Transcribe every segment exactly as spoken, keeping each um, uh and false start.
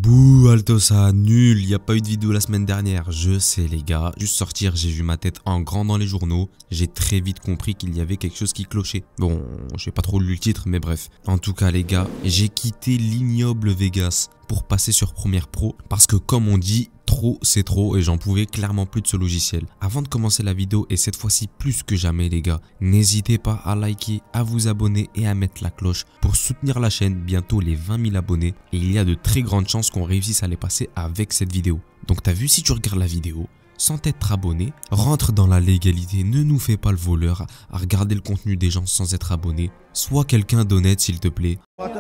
Bouh Altosa, nul, il n'y a pas eu de vidéo la semaine dernière, je sais les gars, juste sortir j'ai vu ma tête en grand dans les journaux, j'ai très vite compris qu'il y avait quelque chose qui clochait. Bon, j'ai pas trop lu le titre mais bref. En tout cas les gars, j'ai quitté l'ignoble Vegas pour passer sur Premiere Pro parce que comme on dit, trop c'est trop et j'en pouvais clairement plus de ce logiciel. Avant de commencer la vidéo et cette fois-ci plus que jamais les gars, n'hésitez pas à liker, à vous abonner et à mettre la cloche pour soutenir la chaîne, bientôt les vingt mille abonnés et il y a de très grandes chances qu'on réussisse à les passer avec cette vidéo. Donc t'as vu, si tu regardes la vidéo, sans être abonné, rentre dans la légalité, ne nous fais pas le voleur à regarder le contenu des gens sans être abonné, sois quelqu'un d'honnête s'il te plaît.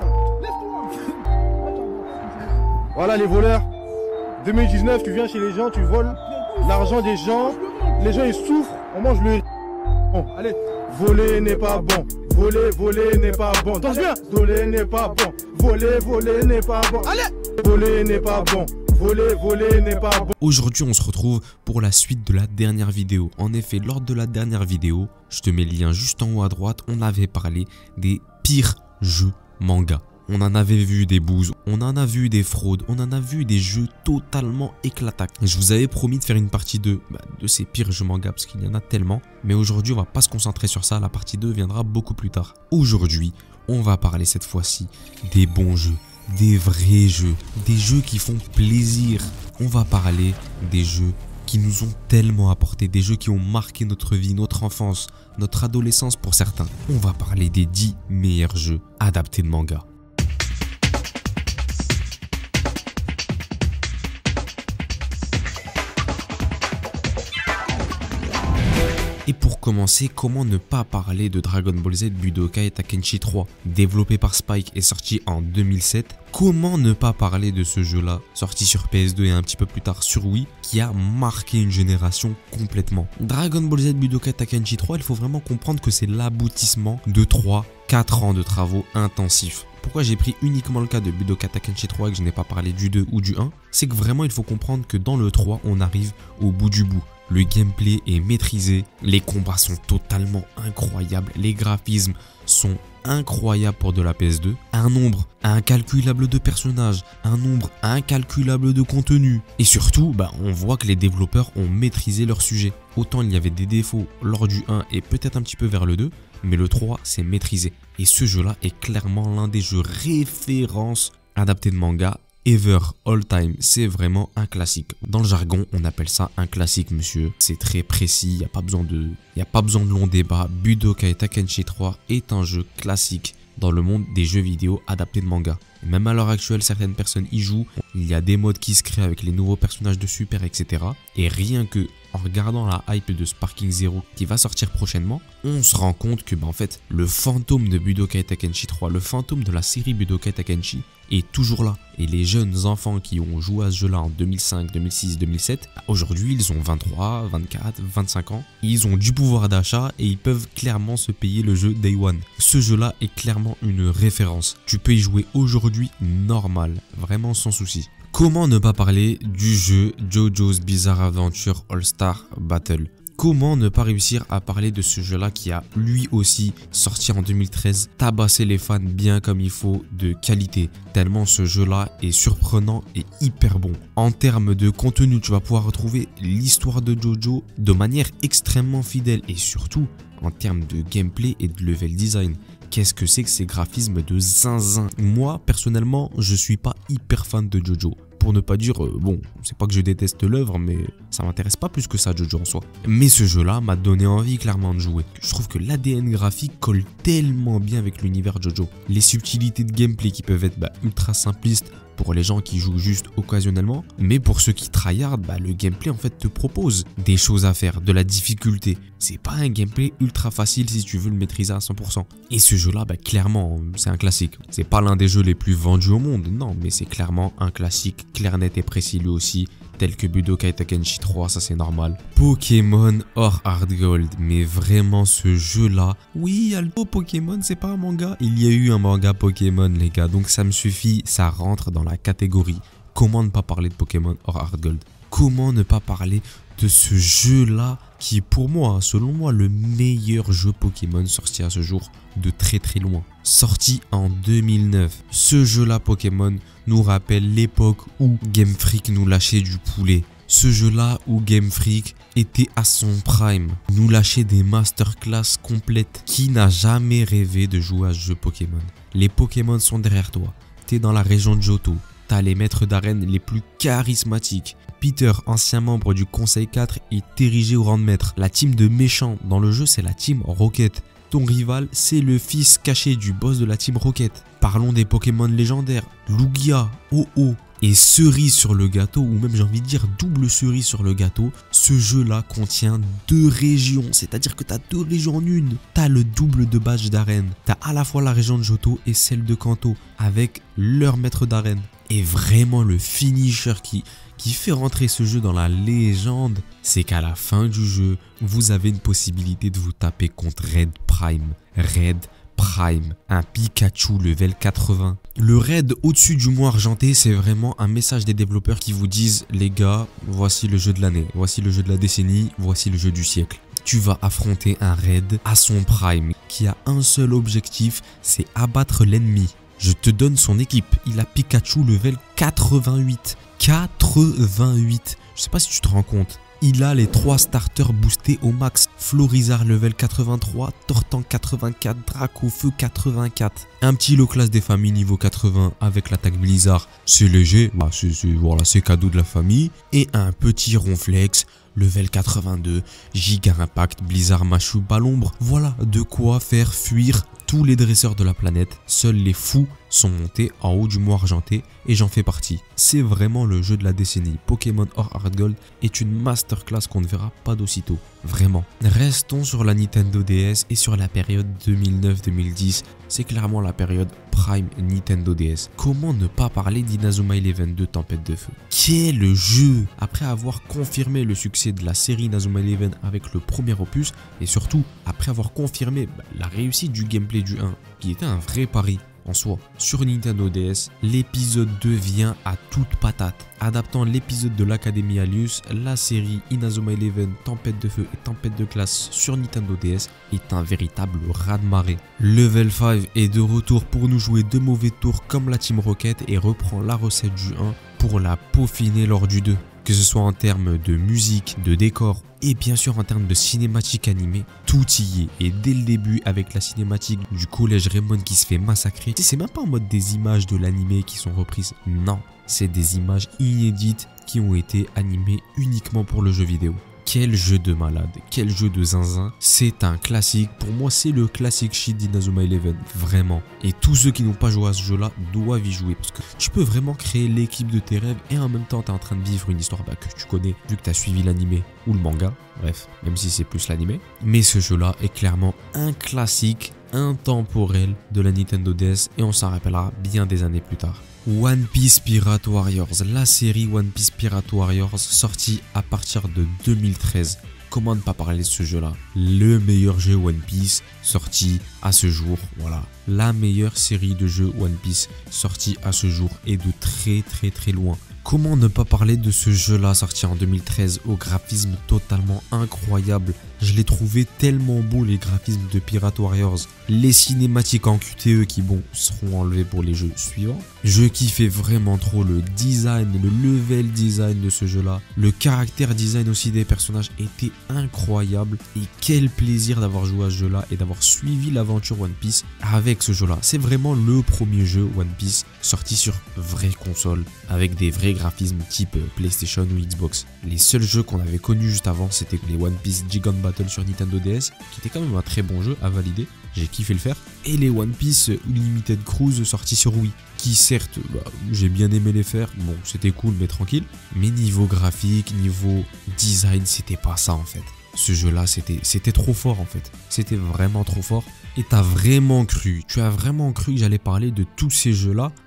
Voilà les voleurs. deux mille dix-neuf, tu viens chez les gens, tu voles l'argent des gens, les gens ils souffrent, on mange le... Bon, allez, voler n'est pas bon, voler, voler n'est pas bon, danse bien. Voler n'est pas bon, voler, voler n'est pas bon, allez, voler n'est pas bon, voler, voler n'est pas bon. Aujourd'hui on se retrouve pour la suite de la dernière vidéo. En effet, lors de la dernière vidéo, je te mets le lien juste en haut à droite, on avait parlé des pires jeux manga. On en avait vu des bouses, on en a vu des fraudes, on en a vu des jeux totalement éclatants. Je vous avais promis de faire une partie deux bah, de ces pires jeux manga parce qu'il y en a tellement. Mais aujourd'hui, on va pas se concentrer sur ça, la partie deux viendra beaucoup plus tard. Aujourd'hui, on va parler cette fois-ci des bons jeux, des vrais jeux, des jeux qui font plaisir. On va parler des jeux qui nous ont tellement apporté, des jeux qui ont marqué notre vie, notre enfance, notre adolescence pour certains. On va parler des dix meilleurs jeux adaptés de manga. Et pour commencer, comment ne pas parler de Dragon Ball Z Budokai Tenkaichi trois, développé par Spike et sorti en deux mille sept. Comment ne pas parler de ce jeu-là, sorti sur P S deux et un petit peu plus tard sur Wii, qui a marqué une génération complètement. Dragon Ball Z Budokai Tenkaichi trois, il faut vraiment comprendre que c'est l'aboutissement de trois quatre ans de travaux intensifs. Pourquoi j'ai pris uniquement le cas de Budokai Tenkaichi trois et que je n'ai pas parlé du deux ou du un, c'est que vraiment il faut comprendre que dans le trois, on arrive au bout du bout. Le gameplay est maîtrisé, les combats sont totalement incroyables, les graphismes sont incroyables pour de la P S deux, un nombre incalculable de personnages, un nombre incalculable de contenus et surtout bah, on voit que les développeurs ont maîtrisé leur sujet. Autant il y avait des défauts lors du un et peut-être un petit peu vers le deux, mais le trois c'est maîtrisé et ce jeu là est clairement l'un des jeux références adaptés de manga. Ever, all time, c'est vraiment un classique. Dans le jargon, on appelle ça un classique, monsieur. C'est très précis, il n'y a pas besoin de, il y a pas besoin de long débat. Budokai Tenkaichi trois est un jeu classique dans le monde des jeux vidéo adaptés de manga. Et même à l'heure actuelle, certaines personnes y jouent. Il y a des modes qui se créent avec les nouveaux personnages de Super, et cetera. Et rien que en regardant la hype de Sparking Zero qui va sortir prochainement, on se rend compte que bah, en fait, le fantôme de Budokai Tenkaichi trois, le fantôme de la série Budokai Tenkaichi est toujours là. Et les jeunes enfants qui ont joué à ce jeu-là en deux mille cinq, deux mille six, deux mille sept, aujourd'hui ils ont vingt-trois, vingt-quatre, vingt-cinq ans. Ils ont du pouvoir d'achat et ils peuvent clairement se payer le jeu Day One. Ce jeu-là est clairement une référence. Tu peux y jouer aujourd'hui normal, vraiment sans souci. Comment ne pas parler du jeu JoJo's Bizarre Adventure All-Star Battle? Comment ne pas réussir à parler de ce jeu-là qui a lui aussi sorti en deux mille treize, tabassé les fans bien comme il faut, de qualité, tellement ce jeu-là est surprenant et hyper bon. En termes de contenu, tu vas pouvoir retrouver l'histoire de JoJo de manière extrêmement fidèle et surtout en termes de gameplay et de level design. Qu'est-ce que c'est que ces graphismes de zinzin? Moi, personnellement, je suis pas hyper fan de JoJo. Pour ne pas dire, euh, bon, c'est pas que je déteste l'œuvre, mais ça m'intéresse pas plus que ça, JoJo en soi. Mais ce jeu-là m'a donné envie clairement de jouer. Je trouve que l'A D N graphique colle tellement bien avec l'univers JoJo. Les subtilités de gameplay qui peuvent être bah, ultra simplistes pour les gens qui jouent juste occasionnellement, mais pour ceux qui tryhard, bah, le gameplay en fait te propose des choses à faire, de la difficulté. C'est pas un gameplay ultra facile si tu veux le maîtriser à cent pour cent. Et ce jeu-là, bah, clairement, c'est un classique. C'est pas l'un des jeux les plus vendus au monde, non, mais c'est clairement un classique, clair, net et précis lui aussi, tel que Budokai Tenkaichi trois, ça c'est normal. Pokémon Or Heart Gold, mais vraiment ce jeu-là, oui, Alto, Pokémon, c'est pas un manga. Il y a eu un manga Pokémon, les gars, donc ça me suffit, ça rentre dans la catégorie comment ne pas parler de Pokémon Or Heart Gold? Comment ne pas parler de ce jeu-là qui est pour moi, selon moi, le meilleur jeu Pokémon sorti à ce jour de très très loin. Sorti en deux mille neuf. Ce jeu-là Pokémon nous rappelle l'époque où Game Freak nous lâchait du poulet. Ce jeu-là où Game Freak était à son prime, nous lâchait des masterclass complètes. Qui n'a jamais rêvé de jouer à ce jeu Pokémon? Les Pokémon sont derrière toi. T'es dans la région de Johto. T'as les maîtres d'arène les plus charismatiques. Peter, ancien membre du Conseil quatre, est érigé au rang de maître. La team de méchants dans le jeu, c'est la team Rocket. Ton rival, c'est le fils caché du boss de la team Rocket. Parlons des Pokémon légendaires. Lugia, Ho-Oh. Et cerise sur le gâteau, ou même j'ai envie de dire double cerise sur le gâteau, ce jeu-là contient deux régions. C'est-à-dire que tu as deux régions en une. Tu as le double de badge d'arène. Tu as à la fois la région de Johto et celle de Kanto, avec leur maître d'arène. Et vraiment le finisher qui, qui fait rentrer ce jeu dans la légende, c'est qu'à la fin du jeu, vous avez une possibilité de vous taper contre Red Prime. Red Prime, un Pikachu level quatre-vingts. Le raid au-dessus du mont argenté, c'est vraiment un message des développeurs qui vous disent: les gars, voici le jeu de l'année, voici le jeu de la décennie, voici le jeu du siècle. Tu vas affronter un raid à son prime qui a un seul objectif, c'est abattre l'ennemi. Je te donne son équipe, il a Pikachu level quatre-vingt-huit. quatre-vingt-huit, je sais pas si tu te rends compte. Il a les trois starters boostés au max. Florizard level quatre-vingt-trois, Tortank quatre-vingt-quatre, Dracofeu quatre-vingt-quatre. Un petit low class des familles niveau quatre-vingts avec l'attaque Blizzard. C'est léger, bah c'est voilà, c'est cadeau de la famille. Et un petit Ronflex level quatre-vingt-deux, Giga Impact, Blizzard Machu, Balombre. Voilà de quoi faire fuir tous les dresseurs de la planète. Seuls les fous sont montés en haut du mont argenté et j'en fais partie. C'est vraiment le jeu de la décennie. Pokémon Or Heart Gold est une masterclass qu'on ne verra pas d'aussitôt. Vraiment. Restons sur la Nintendo D S et sur la période deux mille neuf deux mille dix. C'est clairement la période Prime Nintendo D S. Comment ne pas parler d'Inazuma Eleven de Tempête de Feu? Quel jeu! Après avoir confirmé le succès de la série Inazuma Eleven avec le premier opus, et surtout après avoir confirmé bah, la réussite du gameplay du un, qui était un vrai pari en soi. Sur Nintendo D S, l'épisode deux vient à toute patate. Adaptant l'épisode de l'Académie Alius, la série Inazuma Eleven, Tempête de Feu et Tempête de Glace sur Nintendo D S est un véritable raz-de-marée. Level cinq est de retour pour nous jouer de mauvais tours comme la Team Rocket et reprend la recette du un pour la peaufiner lors du deux. Que ce soit en termes de musique, de décor et bien sûr en termes de cinématique animée, tout y est. Et dès le début avec la cinématique du collège Raymond qui se fait massacrer, c'est même pas en mode des images de l'animé qui sont reprises, non, c'est des images inédites qui ont été animées uniquement pour le jeu vidéo. Quel jeu de malade, quel jeu de zinzin, c'est un classique, pour moi c'est le classique shit d'Inazuma Eleven, vraiment. Et tous ceux qui n'ont pas joué à ce jeu là doivent y jouer, parce que tu peux vraiment créer l'équipe de tes rêves et en même temps tu es en train de vivre une histoire bah, que tu connais, vu que tu as suivi l'animé ou le manga, bref, même si c'est plus l'animé. Mais ce jeu là est clairement un classique intemporel de la Nintendo D S et on s'en rappellera bien des années plus tard. One Piece Pirate Warriors, la série One Piece Pirate Warriors sortie à partir de deux mille treize. Comment ne pas parler de ce jeu là? Le meilleur jeu One Piece sorti à ce jour, voilà. La meilleure série de jeux One Piece sortie à ce jour et de très très très loin. Comment ne pas parler de ce jeu là sorti en deux mille treize au graphisme totalement incroyable. Je l'ai trouvé tellement beau les graphismes de Pirate Warriors. Les cinématiques en Q T E qui bon seront enlevées pour les jeux suivants. Je kiffais vraiment trop le design, le level design de ce jeu là. Le caractère design aussi des personnages était incroyable. Et quel plaisir d'avoir joué à ce jeu là et d'avoir suivi l'aventure One Piece avec ce jeu là. C'est vraiment le premier jeu One Piece sorti sur vraie console avec des vrais graphismes type PlayStation ou Xbox. Les seuls jeux qu'on avait connus juste avant c'était les One Piece Gigant Battle sur Nintendo D S qui était quand même un très bon jeu à valider, j'ai kiffé le faire, et les One Piece Unlimited Cruise sortis sur Wii qui certes bah, j'ai bien aimé les faire, bon c'était cool mais tranquille, mais niveau graphique, niveau design c'était pas ça en fait. Ce jeu là c'était c'était trop fort en fait, c'était vraiment trop fort. Et t'as vraiment cru, tu as vraiment cru que j'allais parler de tous ces jeux là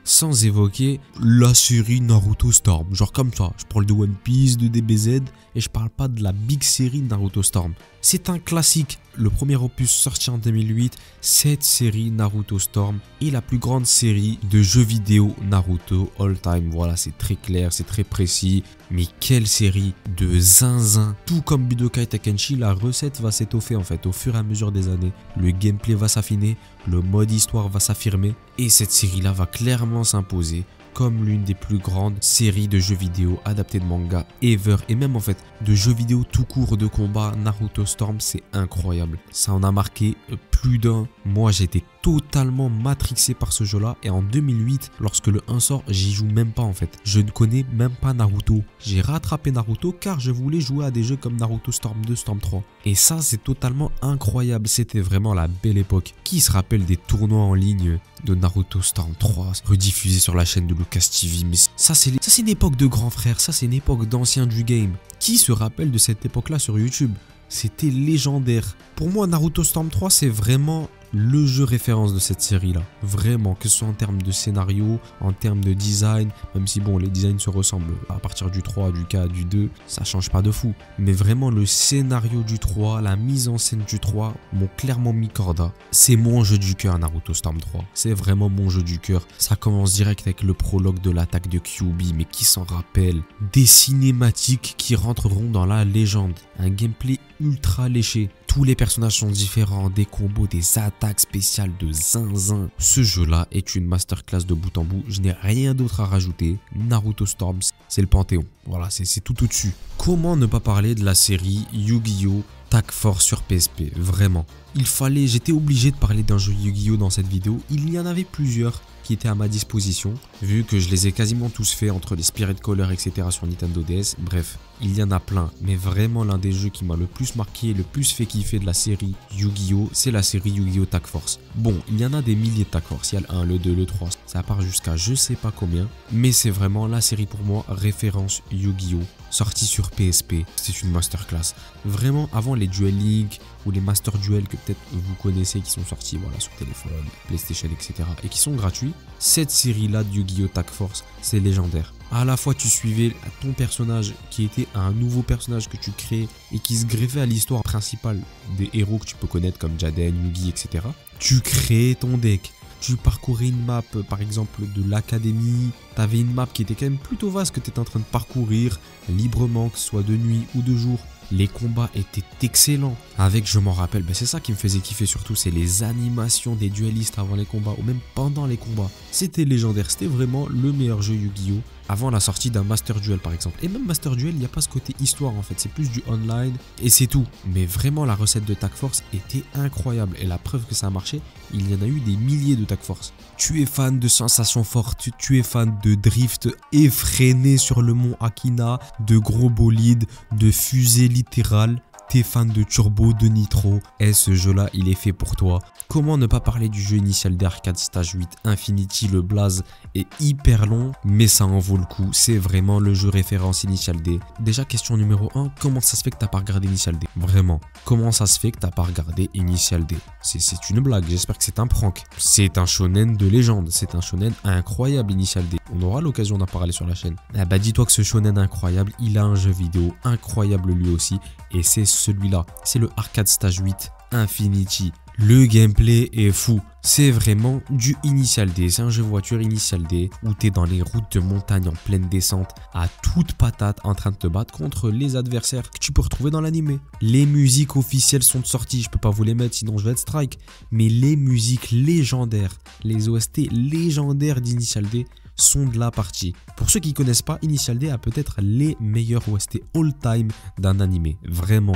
sans évoquer la série Naruto Storm. Genre comme ça, je parle de One Piece, de D B Z et je parle pas de la big série Naruto Storm. C'est un classique, le premier opus sorti en deux mille huit, cette série Naruto Storm est la plus grande série de jeux vidéo Naruto all time. Voilà, c'est très clair, c'est très précis, mais quelle série de zinzin. Tout comme Budokai Tenkaichi, la recette va s'étoffer en fait au fur et à mesure des années. Le gameplay va s'affiner, le mode histoire va s'affirmer et cette série là va clairement s'imposer comme l'une des plus grandes séries de jeux vidéo adaptés de manga ever et même en fait de jeux vidéo tout court de combat. Naruto Storm, c'est incroyable, ça en a marqué plus d'un. Moi j'étais totalement matrixé par ce jeu là et en deux mille huit lorsque le un sort, j'y joue même pas en fait, je ne connais même pas Naruto. J'ai rattrapé Naruto car je voulais jouer à des jeux comme Naruto Storm deux, Storm trois et ça c'est totalement incroyable, c'était vraiment la belle époque. Qui se rappelle des tournois en ligne de Naruto Storm trois rediffusés sur la chaîne de Lucas T V? Mais ça c'est ça c'est une époque de grands frères, ça c'est une époque d'anciens du game. Qui se rappelle de cette époque là sur YouTube? C'était légendaire. Pour moi Naruto Storm trois c'est vraiment le jeu référence de cette série là, vraiment, que ce soit en termes de scénario, en termes de design, même si bon les designs se ressemblent à partir du trois, du quatre, du deux, ça change pas de fou, mais vraiment le scénario du trois, la mise en scène du trois m'ont clairement mis corda. C'est mon jeu du cœur Naruto Storm trois, c'est vraiment mon jeu du cœur. Ça commence direct avec le prologue de l'attaque de Kyuubi, mais qui s'en rappelle? Des cinématiques qui rentreront dans la légende, un gameplay ultra léché, tous les personnages sont différents, des combos, des attaques spéciales de zinzin. Ce jeu là est une masterclass de bout en bout, je n'ai rien d'autre à rajouter. Naruto Storm, c'est le panthéon, voilà, c'est tout au-dessus. Comment ne pas parler de la série Yu-Gi-Oh! Tag Force sur P S P, vraiment. Il fallait, j'étais obligé de parler d'un jeu Yu-Gi-Oh! Dans cette vidéo, il y en avait plusieurs qui étaient à ma disposition, vu que je les ai quasiment tous faits entre les Spirit Color, et cetera sur Nintendo D S. Bref, il y en a plein, mais vraiment l'un des jeux qui m'a le plus marqué, le plus fait kiffer de la série Yu-Gi-Oh! C'est la série Yu-Gi-Oh! Tag Force. Bon, il y en a des milliers de Tag Force, il y a le un, le deux, le trois, ça part jusqu'à je sais pas combien, mais c'est vraiment la série pour moi référence Yu-Gi-Oh! Sortie sur P S P, c'est une masterclass. Vraiment, avant les Duel Link ou les Master Duel que peut-être vous connaissez qui sont sortis voilà, sur téléphone, PlayStation, et cetera et qui sont gratuits, cette série-là de Yu-Gi-Oh! Tag Force, c'est légendaire. À la fois, tu suivais ton personnage qui était un nouveau personnage que tu créais et qui se greffait à l'histoire principale des héros que tu peux connaître comme Jaden, Yugi, et cetera. Tu créais ton deck. Tu parcourais une map, par exemple, de l'académie. Tu avais une map qui était quand même plutôt vaste que tu étais en train de parcourir librement, que ce soit de nuit ou de jour. Les combats étaient excellents. Avec, je m'en rappelle, ben c'est ça qui me faisait kiffer surtout, c'est les animations des duellistes avant les combats ou même pendant les combats. C'était légendaire, c'était vraiment le meilleur jeu Yu-Gi-Oh! Avant la sortie d'un Master Duel par exemple. Et même Master Duel, il n'y a pas ce côté histoire en fait, c'est plus du online et c'est tout. Mais vraiment la recette de Tag Force était incroyable et la preuve que ça a marché, il y en a eu des milliers de Tag Force. Tu es fan de sensations fortes, tu es fan de drift effréné sur le mont Akina, de gros bolides, de fusées littérales. T'es fan de turbo, de nitro, et ce jeu là il est fait pour toi. Comment ne pas parler du jeu Initial D Arcade Stage huit Infinity? Le blaze est hyper long mais ça en vaut le coup, c'est vraiment le jeu référence Initial D. Déjà question numéro un, comment ça se fait que t'as pas regardé Initial D? Vraiment, comment ça se fait que t'as pas regardé Initial D? C'est une blague, j'espère que c'est un prank. C'est un shonen de légende, c'est un shonen incroyable Initial D. On aura l'occasion d'en parler sur la chaîne. Ah bah dis-toi que ce shonen incroyable, il a un jeu vidéo incroyable lui aussi et c'est celui-là, c'est le Arcade Stage huit Infinity. Le gameplay est fou, c'est vraiment du Initial D, c'est un jeu voiture Initial D où tu es dans les routes de montagne en pleine descente à toute patate en train de te battre contre les adversaires que tu peux retrouver dans l'anime. Les musiques officielles sont sorties, je peux pas vous les mettre sinon je vais être strike, mais les musiques légendaires, les O S T légendaires d'Initial D sont de la partie. Pour ceux qui connaissent pas, Initial D a peut-être les meilleurs O S T all time d'un animé, vraiment.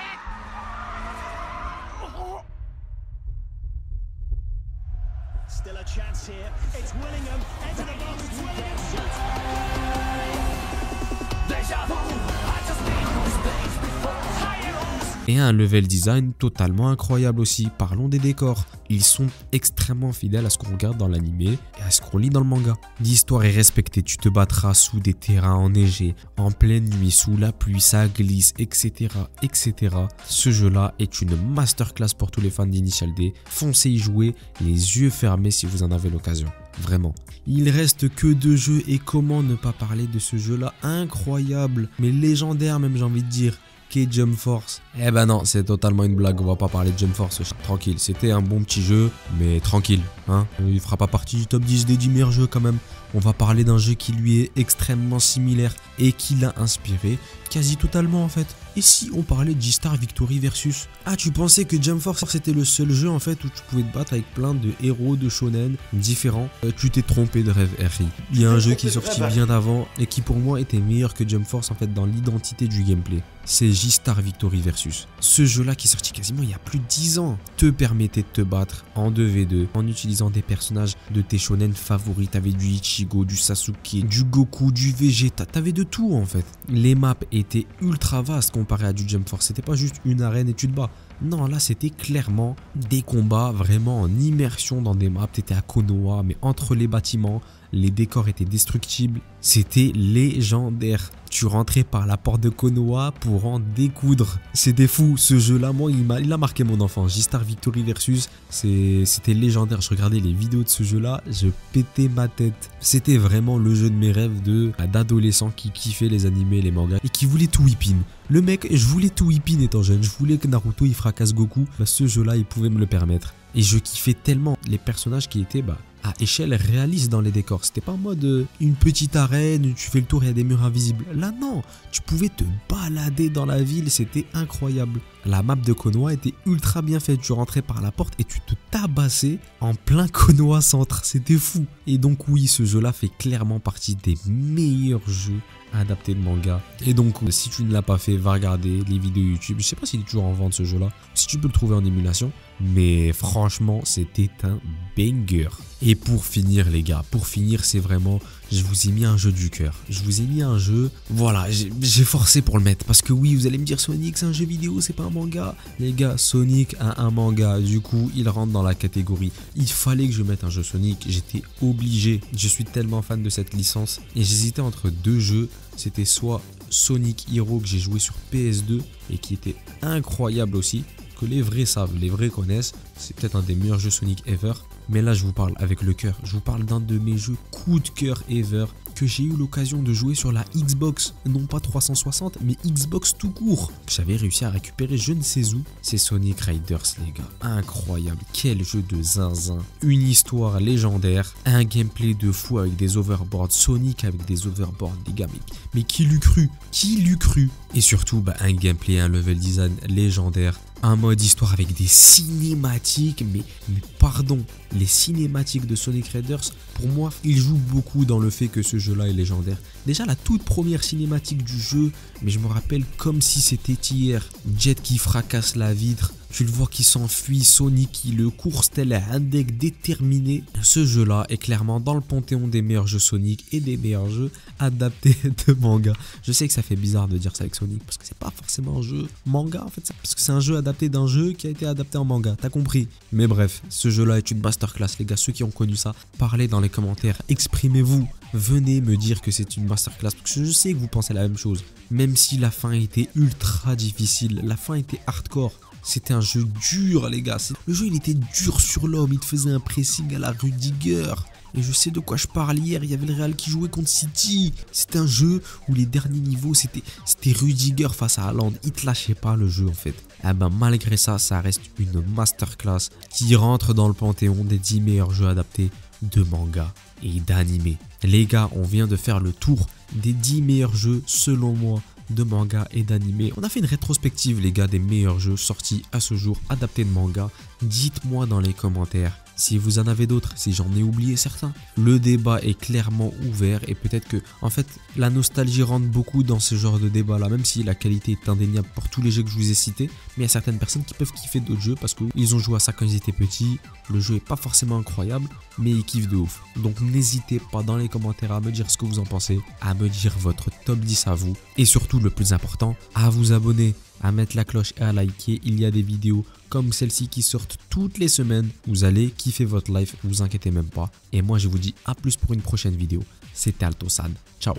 Et un level design totalement incroyable aussi. Parlons des décors. Ils sont extrêmement fidèles à ce qu'on regarde dans l'animé et à ce qu'on lit dans le manga. L'histoire est respectée. Tu te battras sous des terrains enneigés, en pleine nuit, sous la pluie, ça glisse, et cetera, et cetera. Ce jeu-là est une masterclass pour tous les fans d'Initial D. Foncez y jouer, les yeux fermés si vous en avez l'occasion. vraiment. Il reste que deux jeux et comment ne pas parler de ce jeu-là incroyable, mais légendaire même j'ai envie de dire, qu'est Jump Force. Eh ben non, c'est totalement une blague, on va pas parler de Jump Force, tranquille. C'était un bon petit jeu, mais tranquille, hein. Il fera pas partie du top dix des dix meilleurs jeux quand même. On va parler d'un jeu qui lui est extrêmement similaire et qui l'a inspiré quasi totalement en fait. Et si on parlait de G-Star Victory Versus? Ah, tu pensais que Jump Force c'était le seul jeu en fait où tu pouvais te battre avec plein de héros de shonen différents? euh, Tu t'es trompé de rêve, R I. Il y a un jeu qui est sorti bien avant et qui pour moi était meilleur que Jump Force en fait dans l'identité du gameplay. C'est G-Star Victory Versus. Ce jeu là qui est sorti quasiment il y a plus de dix ans te permettait de te battre en deux v deux en utilisant des personnages de tes shonen favoris. T'avais du Ichigo, du Sasuke, du Goku, du Vegeta, t'avais de tout en fait. Les maps étaient ultra vastes comparé à du Jump Force, c'était pas juste une arène et tu te bats. Non, là c'était clairement des combats vraiment en immersion dans des maps. T'étais à Konoha, mais entre les bâtiments, les décors étaient destructibles. C'était légendaire. Tu rentrais par la porte de Konoha pour en découdre. C'était fou, ce jeu-là, moi, il m'a, il a marqué mon enfance. G-Star Victory Versus, c'était légendaire. Je regardais les vidéos de ce jeu-là, je pétais ma tête. C'était vraiment le jeu de mes rêves de d'adolescent qui kiffait les animés, les mangas et qui voulait tout whip-in. Le mec, je voulais tout whip-in étant jeune. Je voulais que Naruto il fracasse Goku. Bah, ce jeu-là, il pouvait me le permettre. Et je kiffais tellement les personnages qui étaient bah, à échelle réaliste dans les décors. C'était pas en mode euh, une petite arène, tu fais le tour et il y a des murs invisibles. Là non, tu pouvais te balader dans la ville, c'était incroyable. La map de Konoha était ultra bien faite. Tu rentrais par la porte et tu te tabassais en plein Konoha centre. C'était fou. Et donc oui, ce jeu-là fait clairement partie des meilleurs jeux adaptés de manga. Et donc si tu ne l'as pas fait, va regarder les vidéos YouTube. Je sais pas s'il est toujours en vente ce jeu-là, si tu peux le trouver en émulation. Mais franchement, c'était un banger. Et pour finir les gars, pour finir c'est vraiment, je vous ai mis un jeu du cœur. Je vous ai mis un jeu, voilà, j'ai forcé pour le mettre. Parce que oui, vous allez me dire Sonic c'est un jeu vidéo, c'est pas un manga. Les gars, Sonic a un manga, du coup il rentre dans la catégorie. Il fallait que je mette un jeu Sonic, j'étais obligé. Je suis tellement fan de cette licence. Et j'hésitais entre deux jeux, c'était soit Sonic Hero que j'ai joué sur P S deux et qui était incroyable aussi, que les vrais savent, les vrais connaissent. C'est peut-être un des meilleurs jeux Sonic ever. Mais là je vous parle avec le cœur. Je vous parle d'un de mes jeux coup de cœur ever que j'ai eu l'occasion de jouer sur la Xbox. Non pas trois cent soixante mais Xbox tout court. J'avais réussi à récupérer je ne sais où. C'est Sonic Riders les gars. Incroyable. Quel jeu de zinzin. Une histoire légendaire. Un gameplay de fou avec des overboards. Sonic avec des overboards les gars. Mais, mais qui l'eût cru? Qui l'eût cru? Et surtout bah, un gameplay, un level design légendaire. Un mode histoire avec des cinématiques, mais, mais pardon, les cinématiques de Sonic Riders, pour moi, ils jouent beaucoup dans le fait que ce jeu-là est légendaire. Déjà, la toute première cinématique du jeu, mais je me rappelle comme si c'était hier. Jet qui fracasse la vitre, tu le vois qui s'enfuit, Sonic qui le course tel un deck déterminé. Ce jeu-là est clairement dans le panthéon des meilleurs jeux Sonic et des meilleurs jeux adaptés de manga. Je sais que ça fait bizarre de dire ça avec Sonic, parce que c'est pas forcément un jeu manga en fait, parce que c'est un jeu adapté d'un jeu qui a été adapté en manga, t'as compris. Mais bref, ce jeu-là est une masterclass les gars, ceux qui ont connu ça, parlez dans les commentaires, exprimez-vous, venez me dire que c'est une masterclass, parce que je sais que vous pensez la même chose, même si la fin était ultra difficile, la fin était hardcore. C'était un jeu dur les gars, le jeu il était dur sur l'homme, il te faisait un pressing à la Rudiger. Et je sais de quoi je parle, hier il y avait le Real qui jouait contre City. C'était un jeu où les derniers niveaux c'était Rudiger face à Haaland, il te lâchait pas le jeu en fait. Eh ben malgré ça, ça reste une masterclass qui rentre dans le panthéon des dix meilleurs jeux adaptés de manga et d'anime. Les gars, on vient de faire le tour des dix meilleurs jeux selon moi de manga et d'anime. On a fait une rétrospective les gars des meilleurs jeux sortis à ce jour adaptés de manga. Dites-moi dans les commentaires si vous en avez d'autres, si j'en ai oublié certains. Le débat est clairement ouvert et peut-être que en fait la nostalgie rentre beaucoup dans ce genre de débat là, même si la qualité est indéniable pour tous les jeux que je vous ai cités. Mais il y a certaines personnes qui peuvent kiffer d'autres jeux parce qu'ils ont joué à ça quand ils étaient petits. Le jeu est pas forcément incroyable mais ils kiffent de ouf. Donc n'hésitez pas dans les commentaires à me dire ce que vous en pensez, à me dire votre top dix à vous et surtout le plus important, à vous abonner, à mettre la cloche et à liker. Il y a des vidéos comme celle-ci qui sortent toutes les semaines. Vous allez kiffer votre life, vous inquiétez même pas. Et moi je vous dis à plus pour une prochaine vidéo. C'était Altosan. Ciao.